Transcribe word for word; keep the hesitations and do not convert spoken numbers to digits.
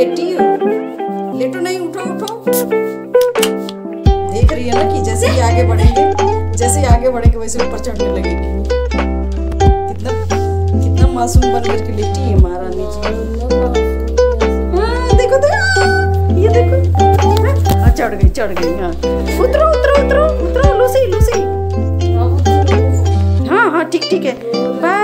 लेटी हो, लेटो नहीं, उठो उठो। देख रही है ना कि जैसे ही आगे बढ़ेंगे, जैसे ही आगे बढ़ेंगे वैसे ऊपर चढ़ने लगेगी। कितना कितना मासूम बन करके लेटी है महारानी जी। हाँ देखो देखो, ये देखो, हाँ चढ़ गई चढ़ गई। हाँ उतरो उतरो उतरो उतरो लूसी लूसी। हाँ हाँ ठीक ठीक है।